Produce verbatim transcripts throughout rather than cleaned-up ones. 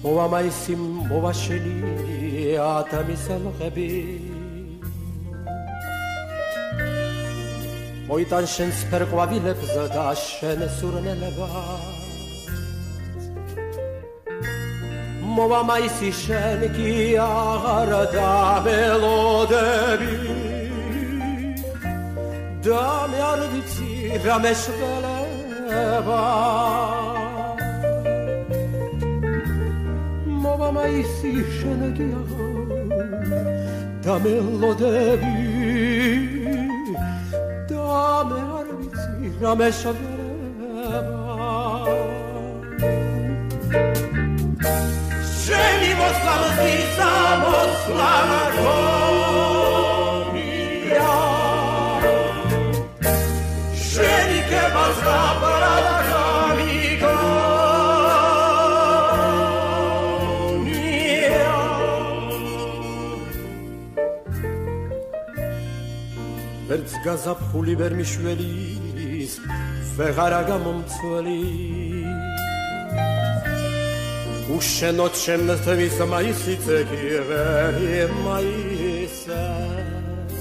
მოვა მაისი მოვა შენი ათამის ალღები მოიტან შენს ფერყვავილებს და შენ სურნელებად მოვა მაისი შენ კი აღარ დამელოდები და მე არ ვიცი რა მეშველება მოვა მაისი შენ კი აღარ დამელოდები მე არ ვიცი რა მეშველება შენი მოსლამზის ამოსლამარგონია შენი კებას გაბრადა გამიგონია ვერც გაზაფხული ვერ მიშველის ვეღარა გამომცველი უშენოდ შემთთვის მაისიც ეკივერი მაისებს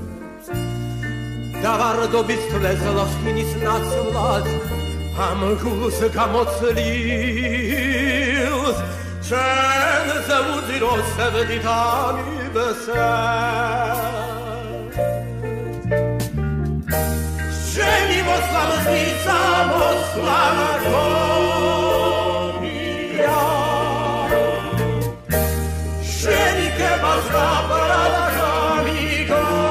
დავარდობის თლეზლოს მინის ნაცვლად ამ გულს გამოცლილს შენზე უძიროს სევდით ამიბესებს შენი მოსლამზის ამოსლამარგონია შენი კებას გაბრადა გამიგონია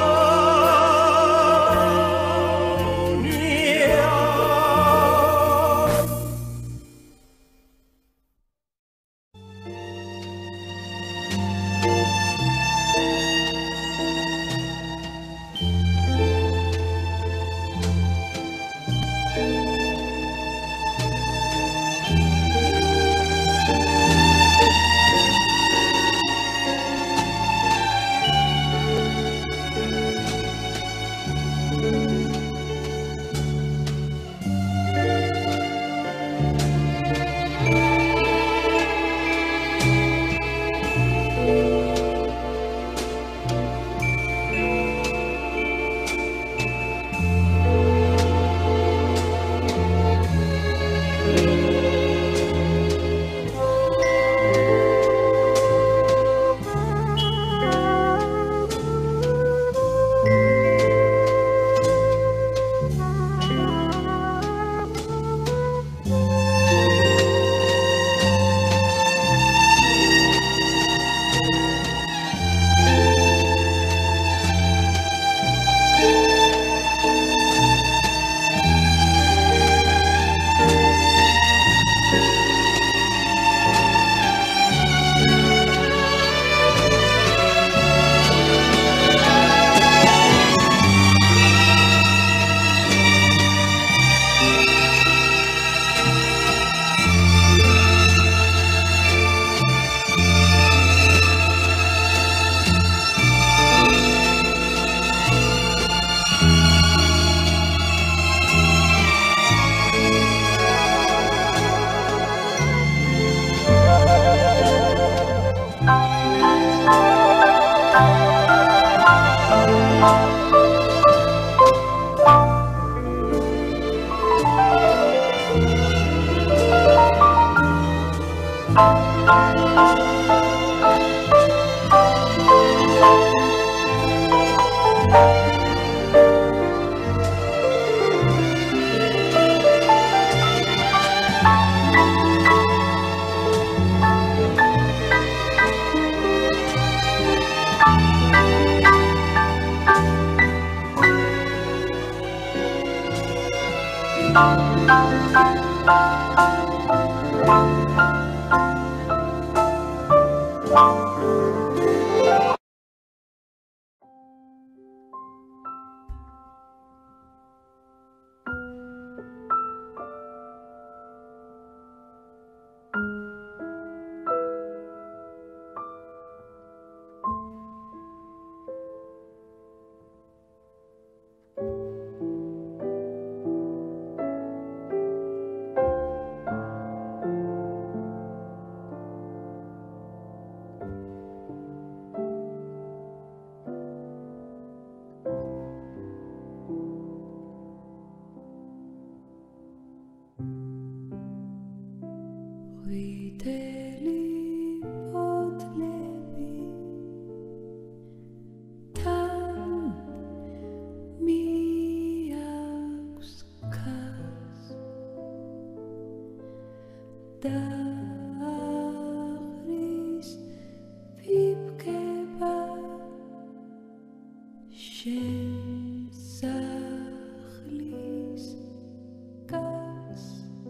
שסחליס כס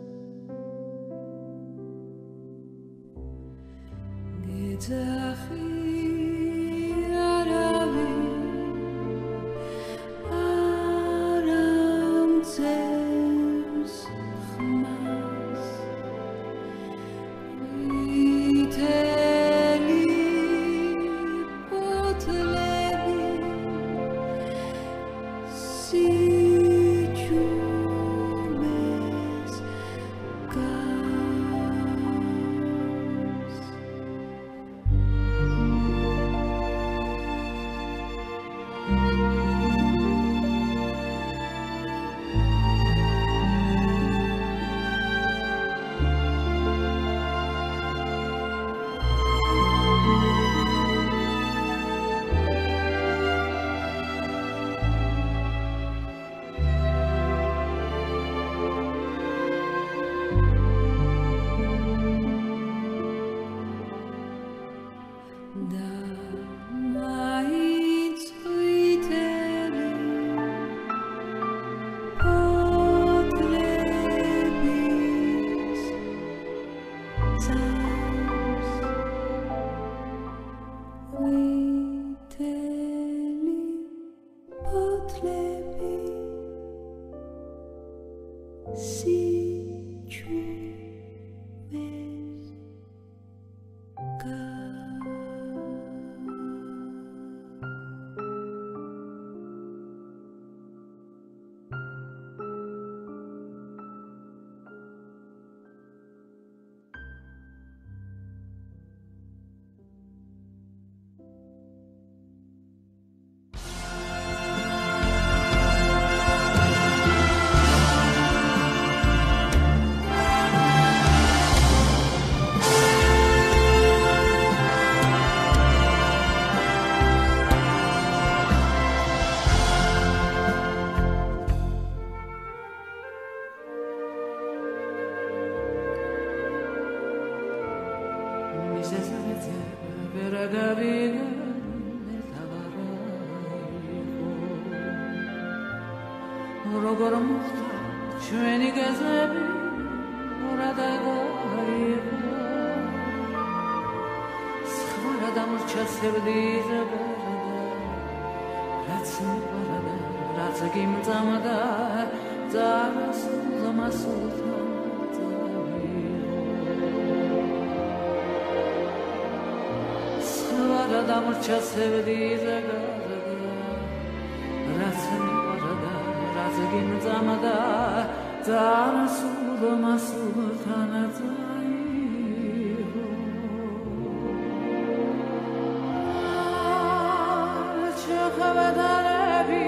גצחי ערבי ערם צמס חמאס ויתלי פוטלבי סיצ'ומס כס როგორ მოხდა ჩვენი გეზები ორად აიღო სხვა რა დამრჩა სევდიზება რაც მიყვარდა რაც გიმწამდა წარასულ მასულთან სხვა რა დამრჩა სევდიზება რაც მიყვარდა რაც გიმწამდა წარასულ მასულთან წაიღო ჩხავდარები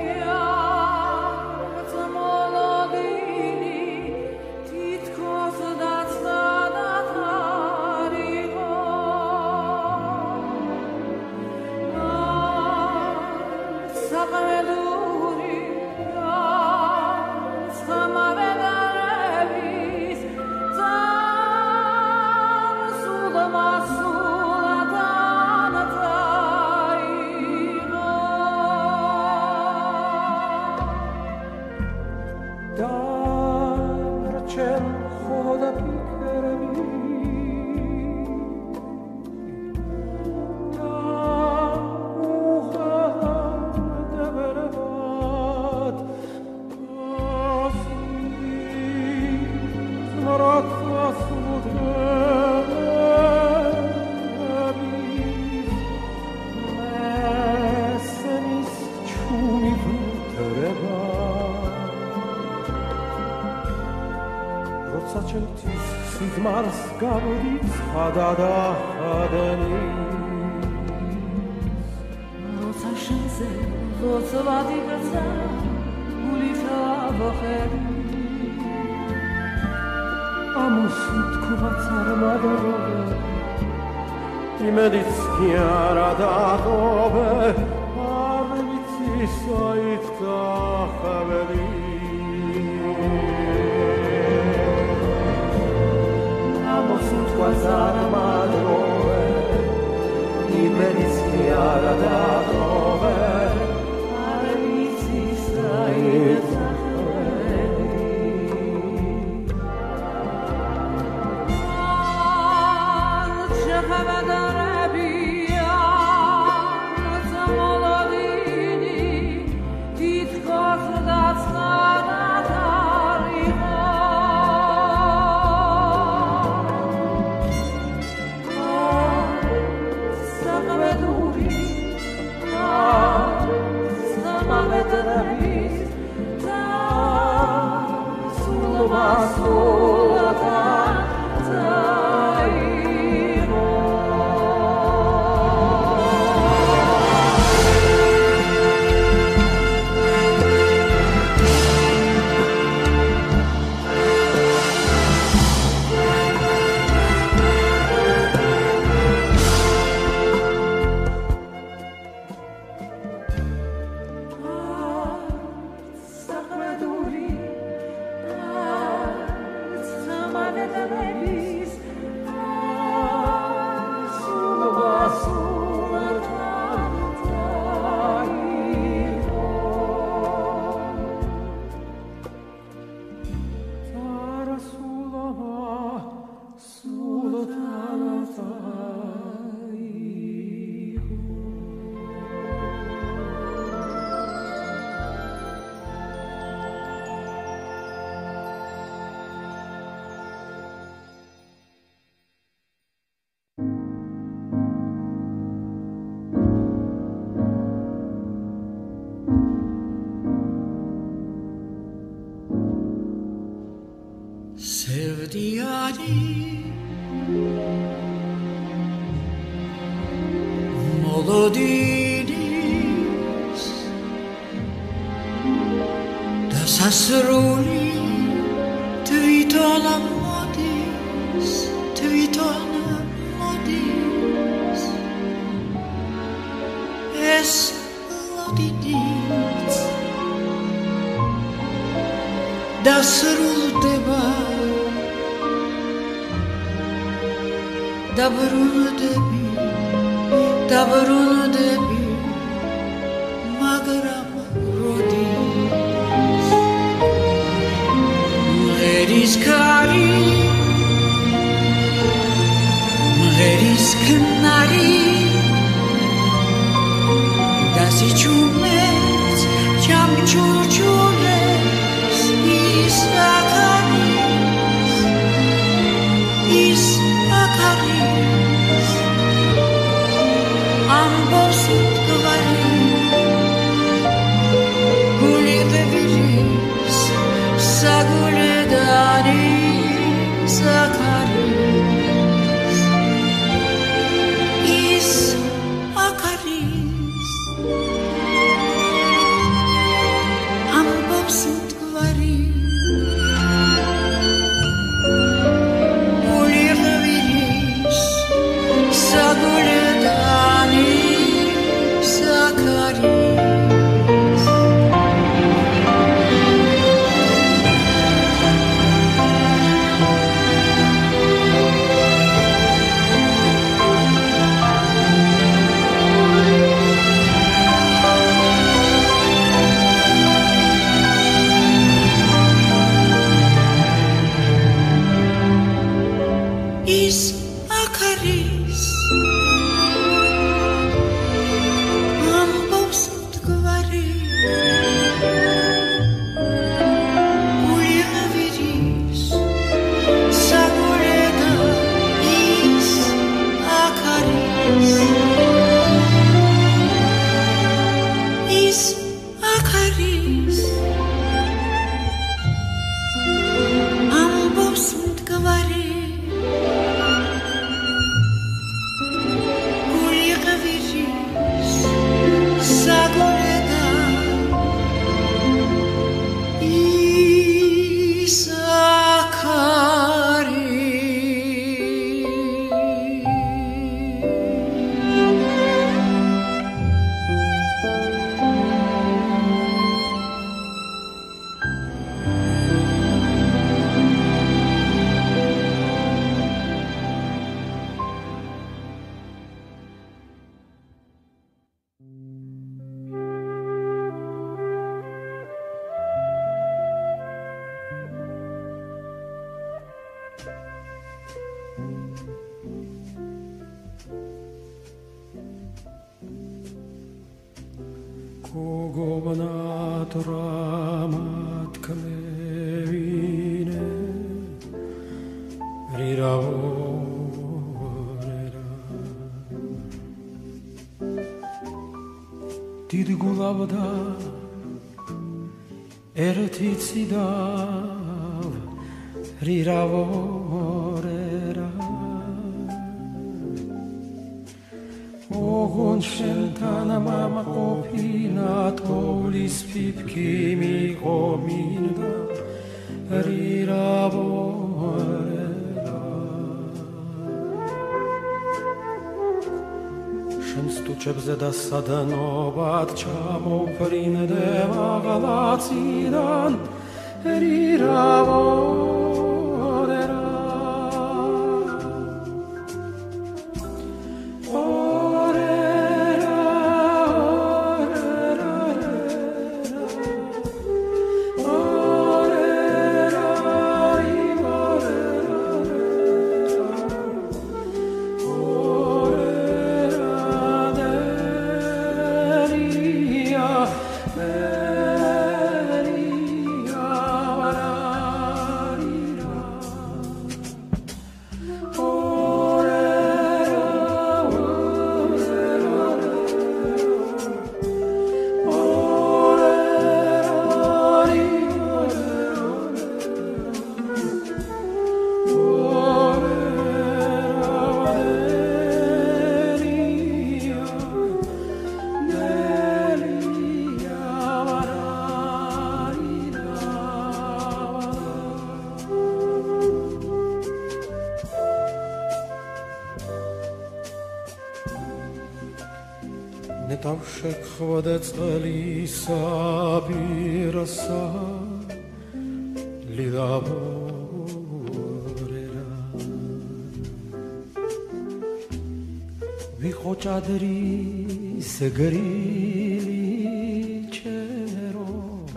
სიგმარს გამრიცხადა და ხადენის როცა შენზე ლოცვადი გცა გულითა ვახერი ამას თქვაც არ მადრობე იმედიც კი არა დატოვე არ ვიცი საით დახევდი Quasar madrove, immenizia la dove, perdiari molodinis da sasruli tvitona modis tvitona modis es lodidis da srulდება da brunდები da brunდები მაგრამ როდის მღერის ქარი მღერის ქნარი და სიჩუმეს ჩამჩურჩულეს ის აკარის ის აკარის ამბობს მტკვარი გული ღებირის საგულედარი საკარის ის აკარის ამბობს მტკვარი გული ღებირის საგულედარი საკარის ის აკარის ამბობს მტკვარი გული ღებირის საგულედა ის აკარის ის აკარის ამბობს მტკვარი გული ღებირის საგულედა ის აკარის Kogobnat ramat klevine riravorera Did gulavda ertitsidav riravorera ოღონ შენთან მამა ყოფილა თოვლის ფიფკი მიყომინდა რირავორერა შენ სტუჩებზე და სადნობად ჩამოვფრინდე მაღალაციდან რირავორერა Maria, Maria, შეგხვდე წყლისა პირასა ლილაბორერა ვიყო ჭადრის გრილი ჩერო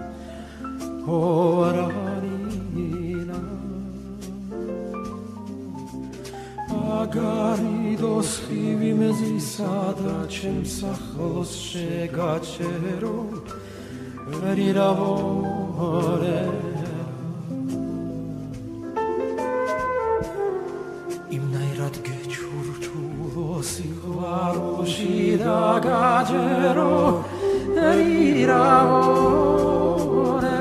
ორანინა აგარიდოს ხივი მეზისა და ჩემს ახლოს შეგაჩერო ვერირავორე იმნაირად გეჩურჩურო სიყვარულში და გაჯერო ვერირავორე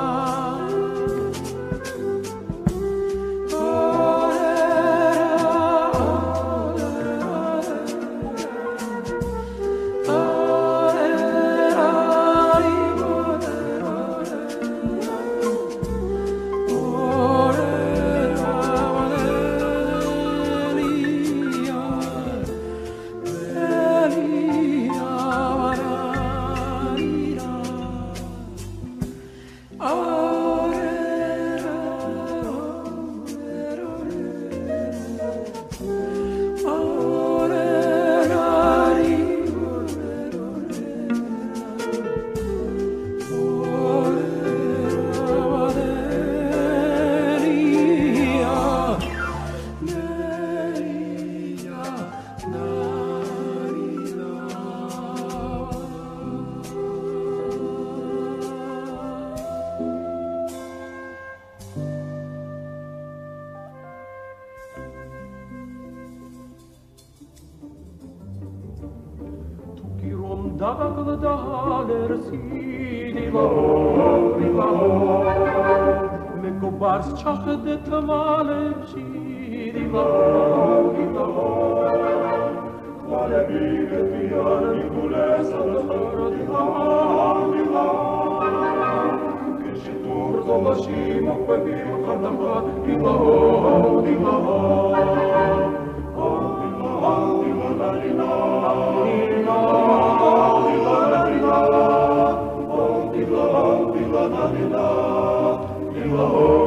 ჩახდე თვალებში დილა დილა თვალები გეტიან მიგულეს ალხარო დილა დილა კეში თურგოლაში მოყვები ხანდახა დილა დილა დილა დილა დალინა დილა დილა დალინა დილა დილა დალი나 დილა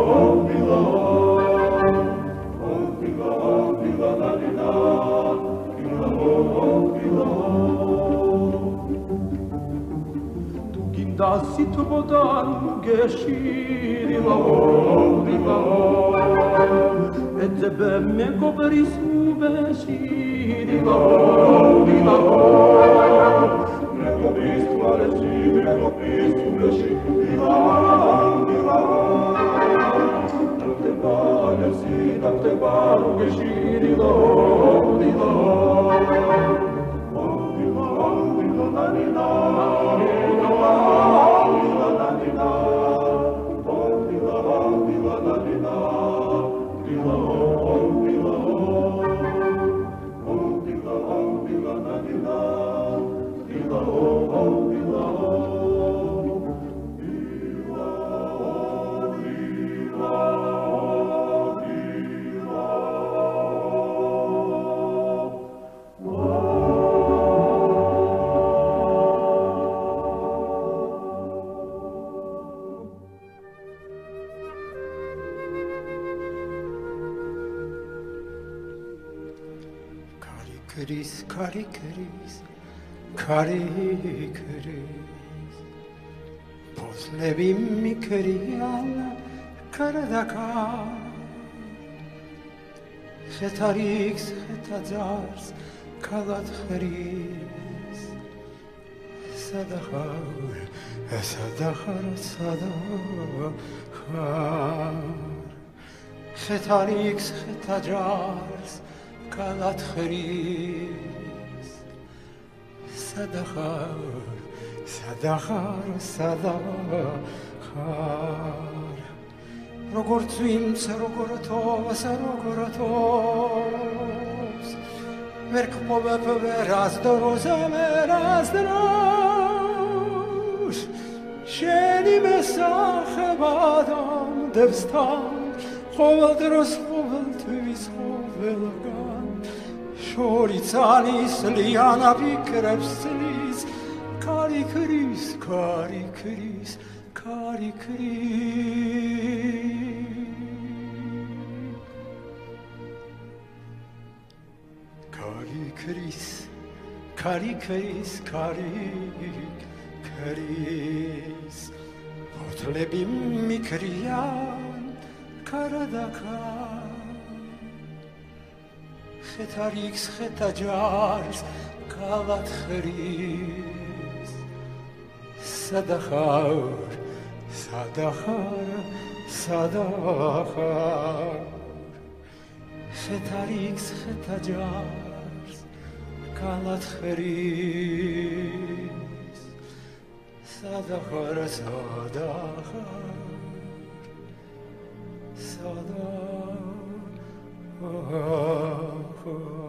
Dassi tubodan geshiri la di la et be me cobris ubeshiri la di la me cobris malesi me cobris ubeshiri la di la te balesi te balu geshiri la di la di la di la di la Kris, kari kris, kari kris Pozlevi mi kriyan karadaka Xetarix, xetadzars, kalat xeris Sadachar, sadachar, sadachar Xetarix, xetadzars Kalat xeris Sadachar, sadachar, sadachar Rogort zwimts, rogoratos, rogoratos Verk povep veraz doroza veraz drosh Sheni mesach badam devstam Chovel dros, chovel tvis, chovel gan Shorits anis, liana vikrevs lis Kari Kris, Kari Kris, Kari Kris. Kari Kris, Kari Kris. Otleby mikriyan karadakar. Chetarix, chetajars, kalat chris. Sadachar, sadachar, sadachar. Chetarix, chetajars, kalat chris. Sadachar, sadachar, sadachar.